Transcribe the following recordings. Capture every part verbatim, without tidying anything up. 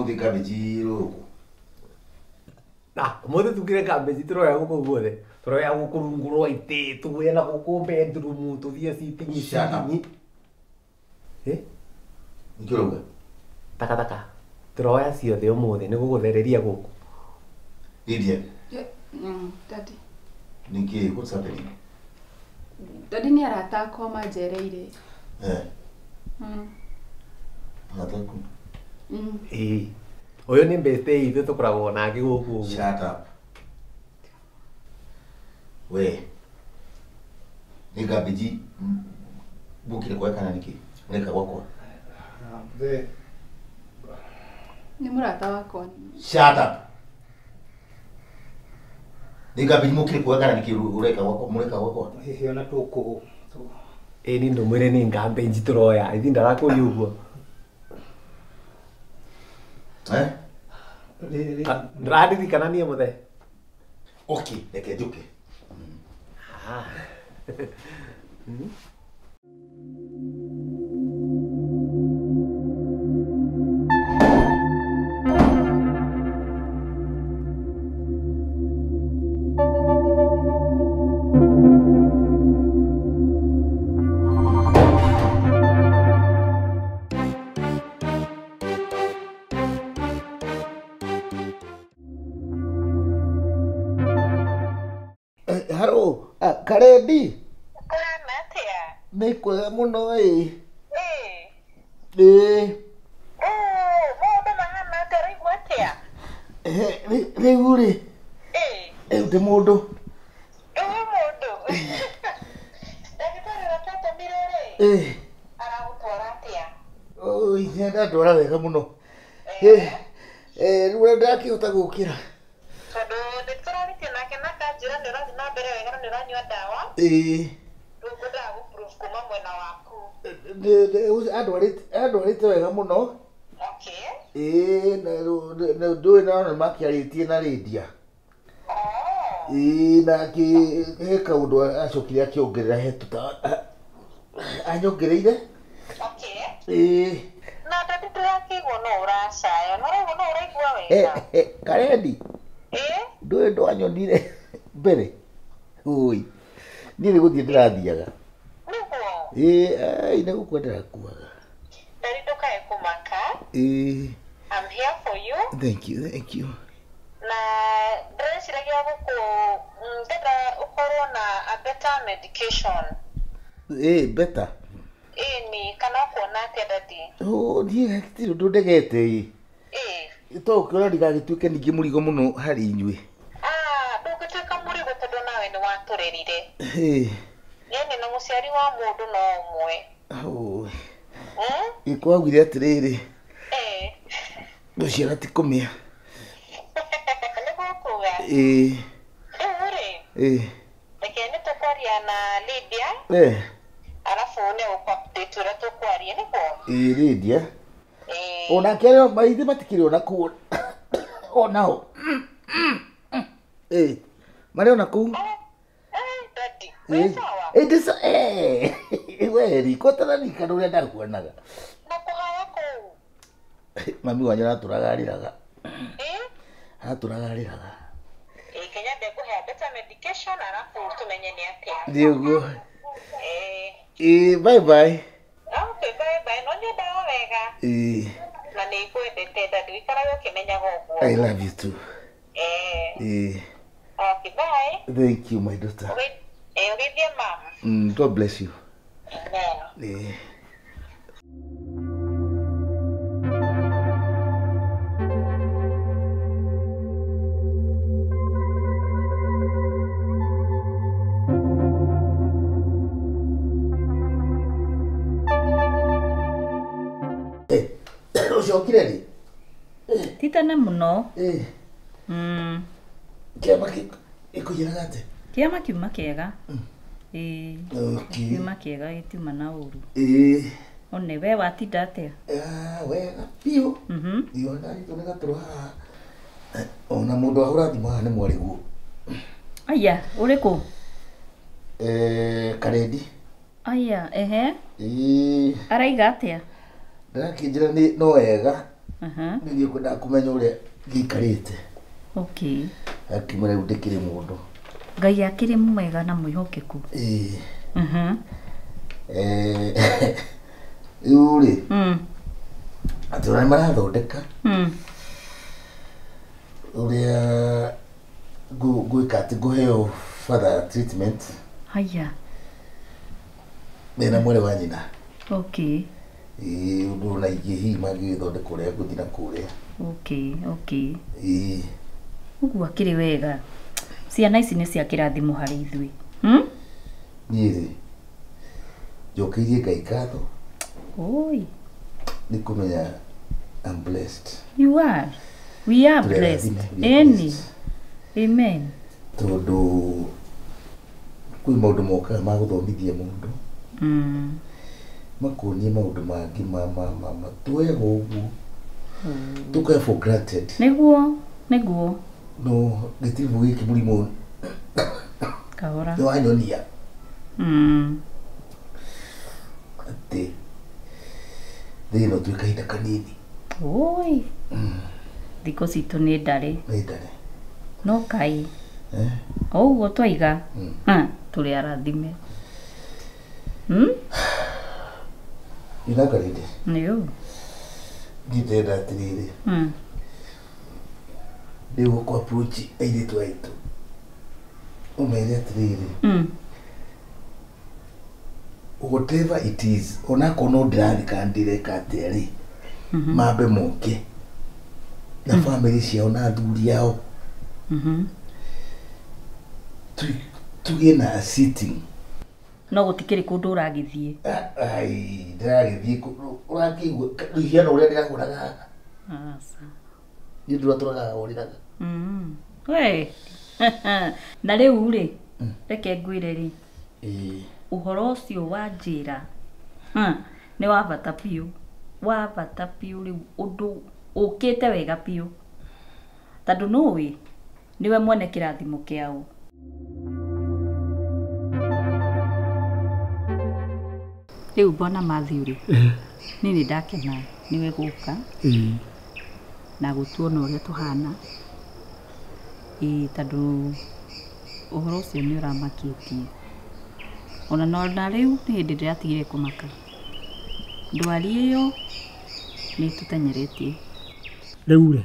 umuthi cabbage ruku. Na, umuthi tukire cabbage turoya guku guothe. Turoya guku rungu rwa ite, tuwe na guku bedroom, tuthie sitting ici. Eh? Nikiroga. Taka taka. Turoya ciothe umuthi ni guguthereria guku. Lydia. Yeah, mm, Daddy. Niki, what's happening? Daddy ni arata akwa manjereire. Eh. Mm. Nataku. Mm. Eh. Oyo ni mbeste ithu tukoragwo nake guku. Shut up. We. Ni cabbage bukire kwa kana niki? Neka gwakwa. The Ni murata wakwa. Shut up. Ni cabbage mukire kwa kana niki ureka gwakwa, mureka gwakwa. hihi ona tuku. Eh ni ndumwire ni cabbage turoya. Ithi ndarakuyugwo. Eh? Ndiraririkana nie muthe. Okay, reke njuke. Ah. Hmm? Haro, Karedi. Kuhana atia? Nĩ kwega mũno ĩ. Eh. Ĩ. Oh, maũndũ mahana atĩa rĩu atia? Rĩu rĩ. Eh. Rĩu ndĩ mũndũ. Ũyũ mũndũ. Ndagĩtarĩ watatũmire rĩ? Ĩ. Aragũtwara atĩa? Oi, nĩ ndatwara wega mũno. Ĩ. Eh, rĩu ndakĩhota gũkĩra. Tondũ ndĩtũraritie nake na kanjĩra nĩ ũrathiĩ na mbere wega na nĩ ũranyua ndawa. Ĩ. Rĩu ngwendaga gũ-prove kuma mwena waku. Andwarĩte wega mũno. Okay. Ĩ, na ndũĩ na makĩarĩtie na Lydia. Oh. Ĩ, na he kaũndũ acokire akĩongerera he tuta anyongereire. Okay. Ĩ. Na Daddy ndĩrakĩiguo no ũracaya. No ũraigua no ũraigua wega. Karedi. Eh? Ndũĩ ndwanyonire mbere. Ui. Niĩ nĩ gũthiĩ ndĩrathiaga. Nĩguo? Ĩ, ai nĩ gũkua ndĩrakuaga. Daddy ndũkae kũmaka. Ĩ. I'm here for you. Thank you, thank you. Na ndĩreciragia gũkũ ndĩrenda ũkorwo na a better medication. Ĩ, better. Ĩni kana kuona atĩa Daddy? Ũ, niĩ hatirĩ ũndũ ndegete ĩ. Ĩ. To ũkĩona ndigagĩtuĩke ningĩ mũrigo mũno harĩ inyuĩ. Ah, ndũngĩtuĩka mũrigo tondũ nawe nĩ watũrerire. Ĩ. Yaani na mũciari wa mũndũ no ũmwe. Ũ. Hmm? Gĩkwagwire atĩrĩrĩ. Ĩ. Gũciara ti kũmĩa. Nĩ gũkuga. Ĩ. Rĩu rĩ. Ĩ. Reke nĩ tũkwaria na Lydia. Ĩ. Arabu nĩ ũkũupdate ũrĩa tũkwaria nĩguo? Ĩ, Lydia. Ĩ. Onake maithe matikĩrĩ ona kũu. Onao. Ĩ. Marĩ ona kũu. Eh, Daddy. Ĩ. Wĩ sawa? Ĩ, ndĩ sa ĩ. We riko tararirikana ũrĩa ndakuonaga. Na kũhaya kũu? Mami wanyu aratũragarĩraga. Ĩ. Aratũragarĩraga. Ĩ, Kenya ndekũhea better medication arabu tũmenye nĩ atĩa. Nĩ ũguo. Ĩ. Ĩ, bye bye. Okay, bye bye. No nyua ndawa wega. Ĩ. Na nĩ ngwendete Daddy, wĩikaraga ũkĩmenyaga ũguo. I love you too. Ĩ. Ĩ. Okay, bye. Thank you, my daughter. Ũgĩ- ĩ, ũgeithie mama. Mm, God bless you. Amen. Ĩ. Ũcokire rĩ? Titane muno. Ĩ. Mm. Kĩama gĩkũigĩraga atĩa? Kĩama kiuma kĩega. Ĩ. Okay. Kiuma kĩega gĩtiuma na ũru. Ĩ. One we watinda atĩa? Ah, wega biũ. Mhm. Ndiona ritũ nĩ gatũra haha. Ona mũndũ ahũra thimũ haha nĩ mwarĩguo. Aya, ũrĩkũ? Eh, Karedi. Aya, ehe. Ĩ. Araiga atĩa? Ndakĩnjĩra nĩ no wega. Aha. nĩ ngwenda kumenya ũrĩa gĩikarĩte Okay. akimwĩra rĩu ndĩkĩrĩ mũndũ. Ngai akĩrĩ mwega na mwĩhokeku. ĩĩ Mhm. eh rĩu rĩ Mm. atĩ ũrĩa marathondeka Mm. ũrĩa ngwĩka atĩ ngũheo further treatment Haya. mena mwĩrĩ wa nyina. Okay. ĩĩ ũndũ na ingĩ hihi mangĩgĩthondeka ũrĩa ngũthiĩ na kũrĩa. Okay, okay. ĩĩ Ũguo akĩrĩ wega. Ciana ici nĩ cia kĩrathimo harĩ ithuĩ. Hmm? niĩ rĩ njokeirie Ngai ngatho Oi. nĩ kũmenya I'm blessed. You are. We are Tũrĩ blessed. arathime, we are Any. blessed. Amen. Tondũ kwĩ maũndũ mokaga ma gũthomithia mũndũ Mm. makuonie maũndũ mangĩ ma ma ma ma twega ũguo tũkae for granted. Nĩguo, nĩguo. No gĩtiribũ gĩkĩ mũrimũ Kahora. nĩ wanyonia Mm. atĩ thĩ ĩno twĩ kahinda kanini. Oi. Thikũ citũ nĩ ndarĩ. Nĩ ndare. No Ngai. Eh? O ũguo twaiga. Mm. Ha, tũrĩ arathime. Hmm? Nĩnakarĩte. Nĩũ. Ndĩrenda atĩrĩrĩ Mm. rĩu gũkũ approach airĩtu aitũ ũmere atĩrĩrĩ Mm. whatever it is onakorwo no ndĩrathika ndĩreka atĩa rĩ Mhm. mambe moke na bamĩrĩ ciao na athuri ao Mhm. tu- tugĩe na sitting. No gũtikĩrĩ kũndũ ũragĩthiĩ. ai ndĩragĩthiĩ kũ- ũrakĩigua hiana ũrĩa ndĩragũraga haha Asa. nĩ ũndũ ũrĩa tũragaga ũrĩraga. Mm. We. Na rĩu rĩ, reke ngwĩre rĩ, ĩĩ ũhoro ũcio wa njĩra ha, nĩ wa bata biũ. Wa bata biũ rĩu ũndũ ũkĩte wega biũ. Tondũ nũĩ niwe mwene kĩrathimo kĩao. Rĩu mbona Matthew rĩ, niĩ nĩ ndakena niwe gũka na gũtuona ũrĩa tũhana. Ĩĩ tondũ ũhoro ũcio nĩ ũramakĩtie. Ona no na rĩu nĩ hĩndĩ ndĩratigire kũmaka. Ndwari ĩyo nĩ tũtenyeretie. Rĩu rĩ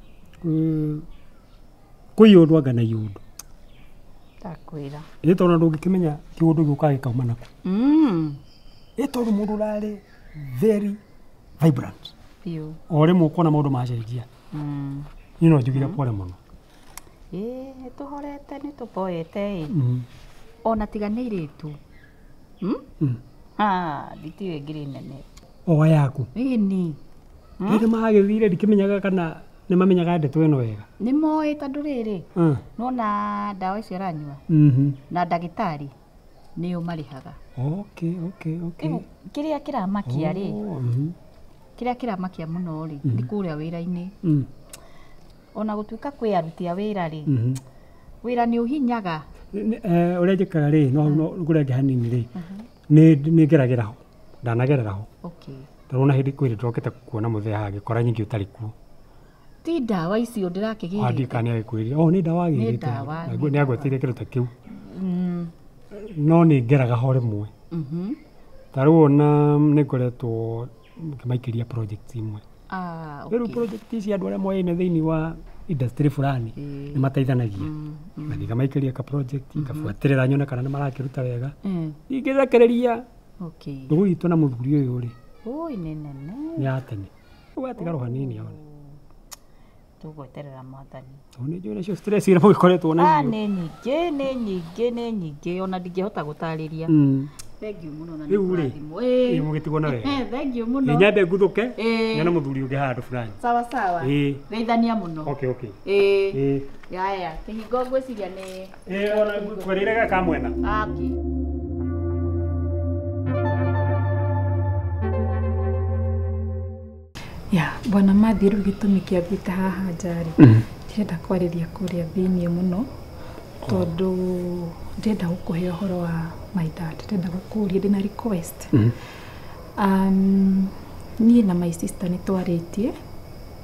kwĩ ũndũ anga na yũndũ Takwĩra. ĩ tondũ ndũngĩkĩmenya kĩũndũ gĩũkaga gĩkauma nako. Mm. Ĩ tondũ mũndũ ũrarĩ very vibrant Biũ. o rĩmwe ũkona maũndũ macenjia. Mm. Niĩ no njugire pole mũno. Ĩĩ nĩ tũhorete nĩ tũpoete ĩ. Mm. Ona tiga nĩ airĩtu. Hmm? Mm. Ha, nditiũĩ ngiri nene. O yaku Ĩni. rĩrĩ magĩthire ndikĩmenyaga kana nĩ mamenyaga ndeto ĩno wega. Nĩ moĩ tondũ rĩrĩ. Mm. Nona ndawa icio aranyua Mhm. na ndagĩtarĩ nĩo marĩhaga. Okay, okay, okay. Rĩu kĩrĩa kĩramakia rĩ, Oh, mhm. kĩrĩa kĩramakia mũno rĩ, Mhm. nĩ kũrĩa wĩra-inĩ. Mm. Ona gũtuĩka kwĩ aruti a wĩra rĩ, Mhm. wĩra nĩ ũhinyaga. Nĩ- eh, ũrĩa njĩkaga rĩ no no kũrĩa hanini rĩ nĩ nĩ ngeragĩra ho ndanagerera ho Okay. tondũ na hĩndĩ kwĩrĩ ndokĩte kuona mũthee hagĩkora nyingĩ ũtarĩ kuo Ti ndawa icio ndĩrakĩgĩrĩte. andika nĩ agĩkwĩrire o nĩ ndawa Nĩ agĩrĩte ndawa, naguo nĩ nĩ agwetire kĩndũ ta kĩu Mm. no nĩ ngeraga ho rĩmwe Mhm. ta rĩu ona nĩ ngoretwo ngĩmaikĩria project imwe Ah, rĩu okay. project ici andũ arĩa moyaine thĩinĩ wa industry fulani Ĩĩ. nĩ mateithanagia Mm, mm. na ngamaikĩria ka project ngabuatĩrĩra nyone kana nĩ marakĩruta wega Mm. ingĩthekereria Okay. ndũgũ itũ na mũthuri ũyũ rĩ Oi nĩ nene. nĩ atene ũgatigara hanini ona Tũgweterera mwathani. tondũ nĩ njũĩ nacio stress iria mũgĩkoretwo Ah, nacio nĩ nyingĩ, nĩ nyingĩ, nĩ nyingĩ ona ndingĩhota gũtarĩria. Mm. Thengiũ mũno na nĩ Rĩu rĩ, kũrathimwo. ĩ Ĩĩ. mũgĩtigwo na wega Eh, thengiũ mũno. nĩ nyambe nguthũke Ĩĩ. nyone mũthuri ũngĩ handũ fulani Sawa sawa. Ĩĩ. Geithania mũno. okay okay Ĩĩ. ĩ Yaya, kĩhingo ngwĩciria nĩ ĩ ona kwerĩire gaka mwena aki. Ya, bwana Matthew rĩu gĩtũmi kĩambĩte haha njarĩ. Ndĩrenda kwarĩria kũrĩa thĩiniĩ mũno tondũ ndĩrenda gũkũhe ũhoro wa my dad. Ndĩrenda gũkũria ndĩna request. Um, niĩ na my sister nĩ twarĩtie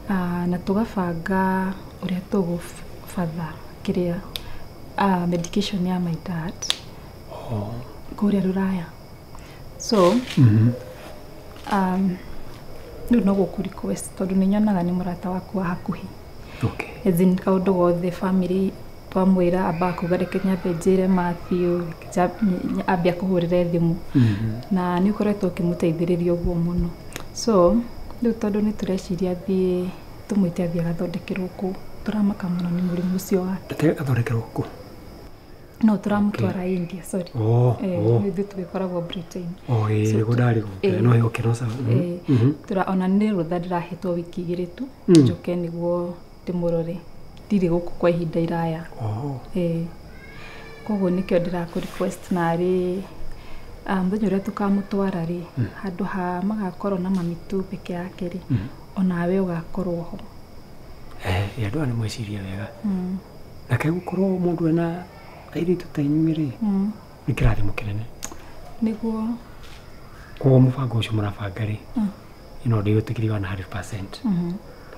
uh, na tugabanga uria tugubatha kiria uh, medication ya my dad oh kuria Ruraya. So mhm um no no go request tondu ni nyonaga ni murata waku wa hakuhi. Okay. Ezin kaundu gothe family twamwira amba kugareke nyambe njire Matthew ambia kuhurire thimu na ni ukoretwo kimuteithiriria uguo muno. So riu tondu ni tureciria thie tumwite athie agathondekerwo ku turamaka muno ni murimu ucio wake. Athondekerwo ku no turamutwara India, sorry. Oh, eh, oh. Nithu tugikoragwo Britain. Oh, eh, niguo ndari gukire no yo kino sa. Eh, tura ona ni rutha ndirahetwo wiki igiri tu njoke niguo ndimurore ndiri guku kwa ihinda iraya. Oh. Eh, koguo nikio ndiraku request na ri muthenya uria tukamutwara ri handu ha magakorwo na mamitu peke yake ri onawe ugakorwo ho. Eh, ya ndo ni mweciria wega. Mm. Na kai gukorwo mundu ena airi tutainyumire. Mm. Nikirathimo kinene. Niguo kwa mubango ucio murabanga ri. Mm. Ino ndio tukiri one hundred percent. Mhm.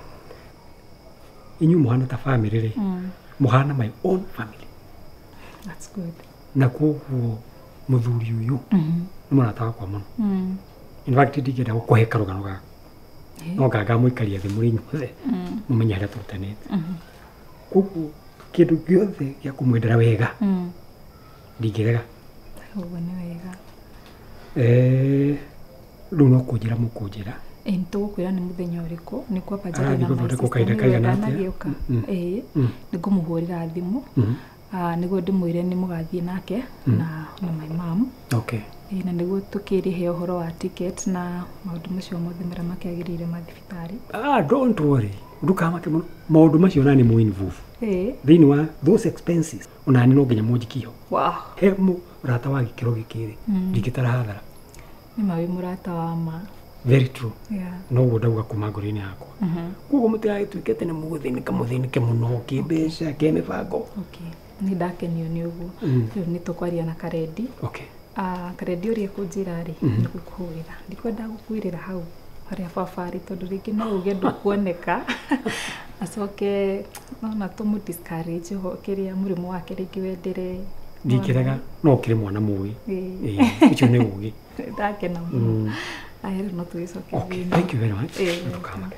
Inyu muhana ta family ri. Mm. Muhana my own family. That's good. Na koguo muthuri uyu. Mhm. Ni murata kwa muno. Mm. In fact ndigenda gukuheka rugano gaka. No gaga muikaria thimu ri nyuothe. Mm. Mumenya haria tutanete. Mhm. Koguo kindu giothe gia kumwendera wega. Mm. Ndigirega. Uguo ni wega. Eh, riu no kunjira mukunjira. Eh, nitugukwira ni muthenya uriku ni kwa pajari na maico kaida kaida na gioka. Eh, nigumuhurira thimu. Ah, niguo ndimwire ni mugathie nake na na my mom. Okay. Eh, na niguo tukirihe uhoro wa ticket na maundu macio mothe mara makiagirire mathibitari. Ah, don't worry. Ndukama muno. Maundu macio nani mu involve. Eh. Thini wa those expenses onani no nginya munjikio. Wow. He mu rata wa gikiro gikiri. Ndikitara hathara. Ni mawi murata wa ma. Very true. Yeah. No wo ndauga kuma ngori-ini yakwa. Mhm. Kugo mutira twikete ni muguthinika muthinike muno kimbeca ke mibango. Okay. Ni ndakenio ni uguo. Riu ni tukwaria na Karedi. Okay. Ah, Karedi uri kunjira ri ni gukuhurira. Ndikwenda gukwirira hau haria babari tondu ringi no uge ndukuoneka. Acoke no na tumu discourage ho kiria murimu wake ringi wendere. Ndikiraga no kire mwana muwi. Eh, icio ni ugi. Ndakena muno. I don't know to is okay. Okay, thank you very much. Ndukama.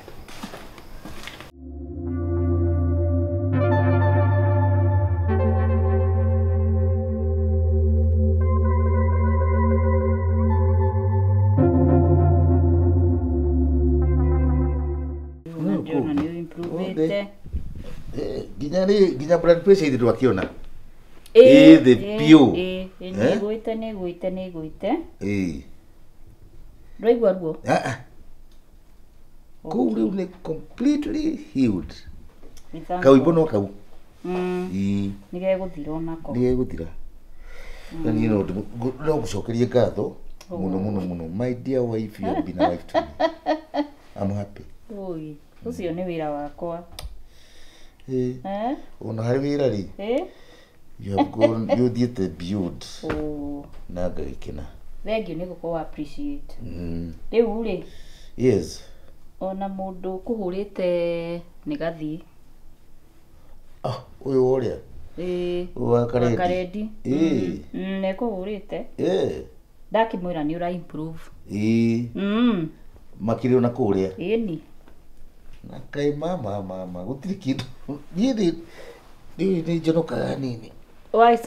Ginya ni ginya blood pressure ithu akiona. Eh, the pure. Eh, ni goite ni goite ni goite. Eh. Ndwaigua ruo? Ah ah. Kau riu ni completely healed. Kau ibono kau. Mm. I. Nige guthira onako. Nige guthira. Na ni no no gucokerie ngatho muno muno muno. My dear wife, you have been a wife to me. I'm happy. Oi, ucio ni wira wakwa. Eh. Eh? Ona hari wira ri. Eh? You have gone, you did the build. Oh. Na ngagikena. Thengiũ nĩ gũkorwo appreciate. Rĩu rĩ. Yes. Ona mũndũ kũhũrĩte nĩ gathiĩ. Ah, ũyũ ũrĩa. Ĩĩ. Wa Karedi. Karedi. Ĩĩ. Nĩ kũhũrĩte. Ĩĩ. Ndakĩmwĩra nĩ ũra improve. Ĩĩ. Mm. Makĩrĩ ona kũrĩa. Ĩni. Na kai mama mama gũtirĩ kĩndũ. Niĩ nĩ nĩ njonokaga nini. Wise.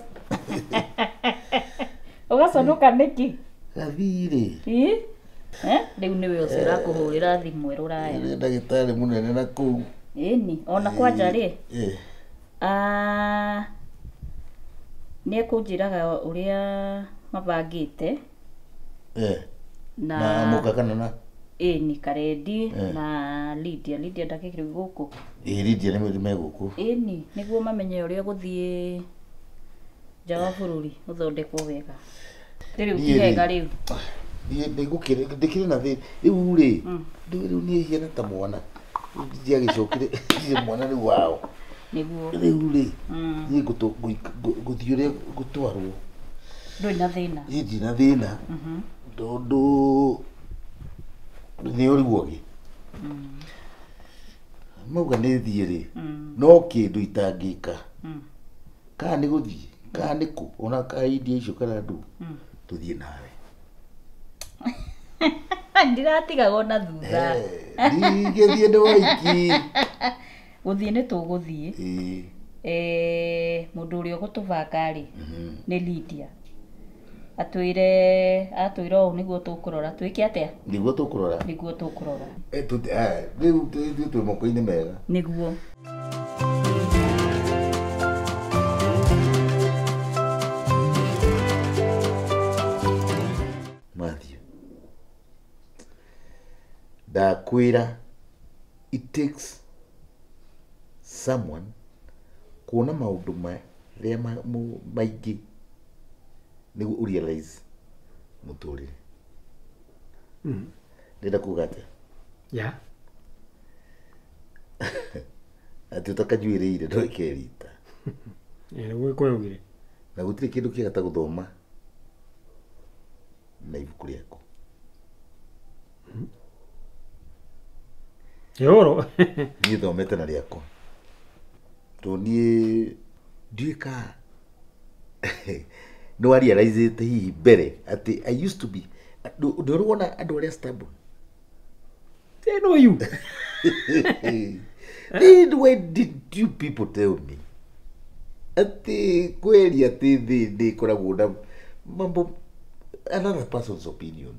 Ugaconoka niki? Gathiri. Ĩ? Eh? Riu niwe ucio rakuhurira thimu Ruraya. Ni ndagitari munene na kuu. Ĩni, ona kwanja ri? Eh. Ah. Ni kunjiraga uria mabangite. Eh. Na na mukakana na. Ĩni Karedi na Lydia, Lydia ndakikire guku. Ĩ Lydia ni mwiri me guku. Ĩni, niguo mamenye uria guthie jawa bururi uthondekwo wega. Riu kihega riu. Ni ndigukire ndikire na thi. Riu ri. Riu ni hiena ta mwana. Ndia gicokire ni mwana riu wao. Niguo. Riu ri. Ni gutu guthio ri gutwarwo. Ndoi na thina. Ndi na thina. Mhm. Ndondu ni uri wogi. mauga nä thiä rä no kä ndå itangä ka kana nä gå thiä kana nä kå ona ka india icio kana ndå tå thiä nawe ndiratigagwo na thutha ndingä thiä ndå waiki gå thiä nä tå gå thiä må ndå å rä a å gå tå banga rä nä Lydia atwire atwire å nä guo tå kå rora twä ke atä nä guo tå kå rora nä guo tå kå rora rä u twä moko-inä mega nä guo Matthew ndakwä it takes someone kuona maundu maria maingi niguo u realize muturire mm ndenda kuga atia ya ati utakanyuiriire ndoikerita ene gwe kwegire na gutire kindu kiega ta guthoma na ibuku riaku yoro ni thomete na riakwa to ni ndieka no ari realize te hihi mbere ati I used to be do you wanna andu aria stubborn they know you did why did you people tell me ati kweli ati thi ndi koragwo na mambo another person's opinion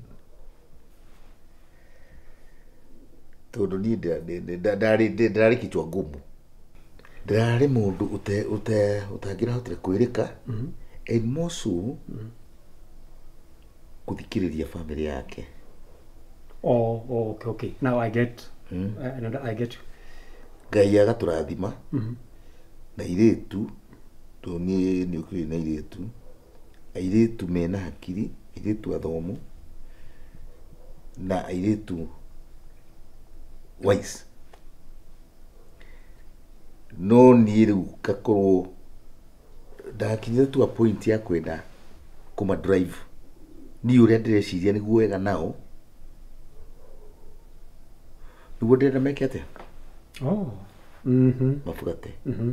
tondu ni ndari ndari kichwa ngumu ndari mundu ute ute utangira hotire kwirika and more so kuthikiriria family yake. Oh, oh okay okay now I get mm. uh, I get you Ngai agaturathima mm na iretu to ni ni ukiri na iretu airetu mena hakiri airetu athomu na airetu wise no ni riu gakorwo ndakinyire tu a point ya kwenda kuma drive ni uria ndireciria niguo wega nao niguo ndenda meke atia oh mhm mafugate mhm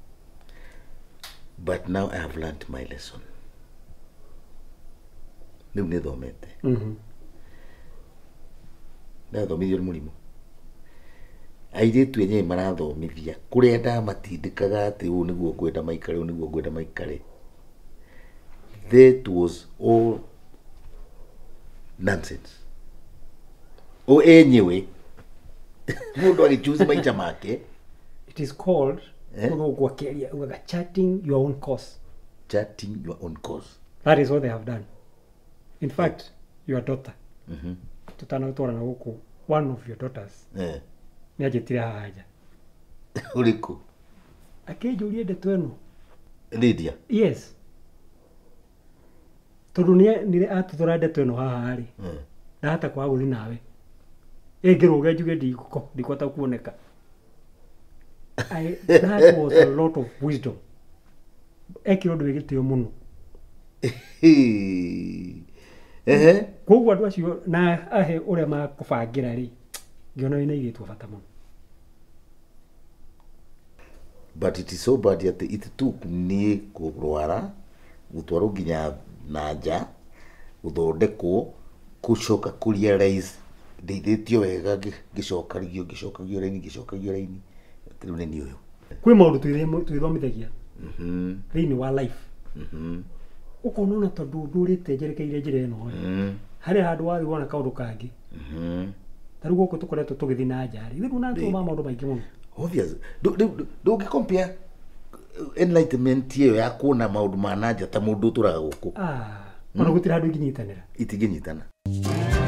but now I have learned my lesson niu ni thomete mhm na thomithio ni murimu airetu enye marathomithia kuria nda matindikaga ati u niguo kwenda maikare u niguo kwenda maikare that was all nonsense o enyewe mundu agichuze maicha make it is called eh? Kwa keria uga charting your own course charting your own course that is what they have done in fact yeah. Your daughter mhm tutana tora na huko one of your daughters eh ni ajitira haja uliku akejurie ndeto eno Lydia yes turunia nire atuthora ndeto eno haha ri mm. na hata kwa guthi nawe engiruge njuge ndikuko ndikwata kuoneka I that was a lot of wisdom ekiro ndu gitio muno ehe koguo andu acio na ahe uria makubangira ri ngiona ina igitwo bata muno but it is so bad that it took ni kurwara gutwaro nginya nanja guthondekwo kucoka kuria realize ndeithitio wega ngicokagio ngicokagio raini ngicokagio raini riu ni ni uyu kwi maundu twithomithagia mhm thiini wa life mhm ukona na tondu ndurite njerekeire njira eno mhm hari handu wathi wona kaundu kangi mhm taru guku tukoretwo tugithi na njari riu na tu ma maundu maingi muno obvious do do do compare enlightenment iyo ya kuona maundu ma nanja ta mundu turaga guku ah ona gutira handu inginyitanira itinginyitana